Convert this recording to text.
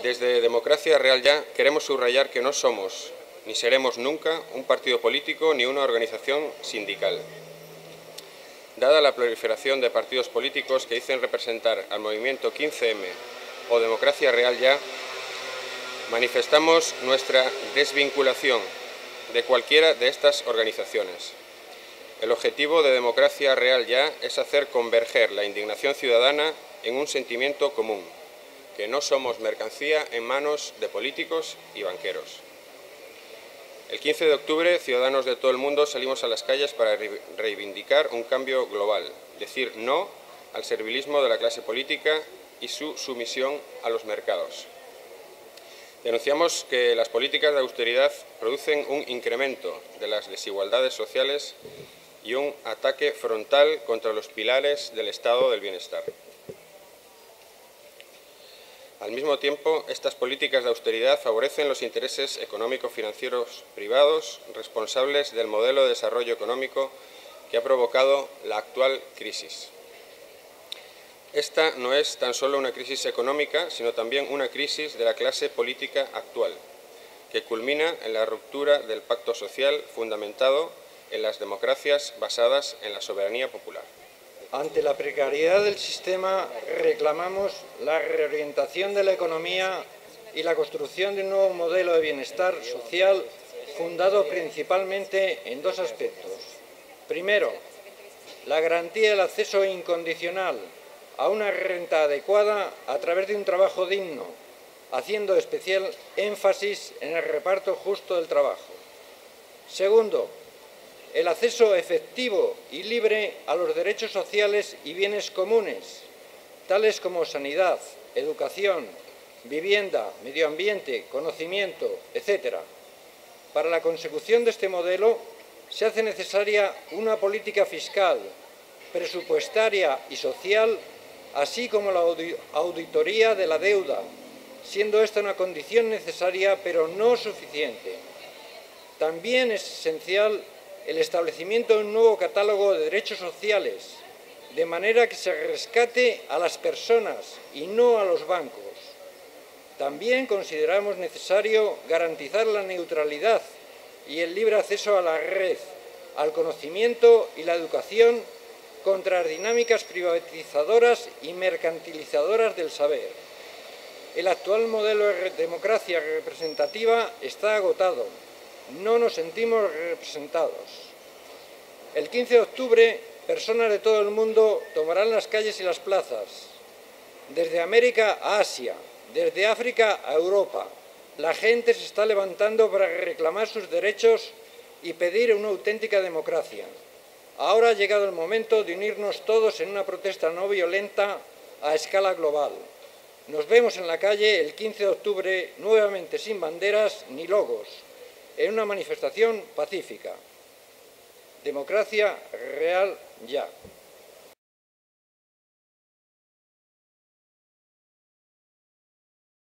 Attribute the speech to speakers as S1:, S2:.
S1: Desde Democracia Real Ya queremos subrayar que no somos ni seremos nunca un partido político ni una organización sindical. Dada la proliferación de partidos políticos que dicen representar al movimiento 15M o Democracia Real Ya, manifestamos nuestra desvinculación de cualquiera de estas organizaciones. El objetivo de Democracia Real Ya es hacer converger la indignación ciudadana en un sentimiento común, que no somos mercancía en manos de políticos y banqueros. El 15 de octubre, ciudadanos de todo el mundo salimos a las calles para reivindicar un cambio global, decir no al servilismo de la clase política y su sumisión a los mercados. Denunciamos que las políticas de austeridad producen un incremento de las desigualdades sociales y un ataque frontal contra los pilares del estado del bienestar. Al mismo tiempo, estas políticas de austeridad favorecen los intereses económico-financieros privados responsables del modelo de desarrollo económico que ha provocado la actual crisis. Esta no es tan solo una crisis económica, sino también una crisis de la clase política actual, que culmina en la ruptura del pacto social fundamentado en las democracias basadas en la soberanía popular.
S2: Ante la precariedad del sistema, reclamamos la reorientación de la economía y la construcción de un nuevo modelo de bienestar social fundado principalmente en dos aspectos. Primero, la garantía del acceso incondicional a una renta adecuada a través de un trabajo digno, haciendo especial énfasis en el reparto justo del trabajo. Segundo, el acceso efectivo y libre a los derechos sociales y bienes comunes, tales como sanidad, educación, vivienda, medio ambiente, conocimiento, etc. Para la consecución de este modelo se hace necesaria una política fiscal, presupuestaria y social, así como la auditoría de la deuda, siendo esta una condición necesaria pero no suficiente. También es esencial el establecimiento de un nuevo catálogo de derechos sociales, de manera que se rescate a las personas y no a los bancos. También consideramos necesario garantizar la neutralidad y el libre acceso a la red, al conocimiento y la educación contra las dinámicas privatizadoras y mercantilizadoras del saber. El actual modelo de democracia representativa está agotado. No nos sentimos representados. El 15 de octubre, personas de todo el mundo tomarán las calles y las plazas, desde América a Asia, desde África a Europa. La gente se está levantando para reclamar sus derechos y pedir una auténtica democracia. Ahora ha llegado el momento de unirnos todos en una protesta no violenta a escala global. Nos vemos en la calle el 15 de octubre, nuevamente sin banderas ni logos, en una manifestación pacífica. Democracia Real Ya.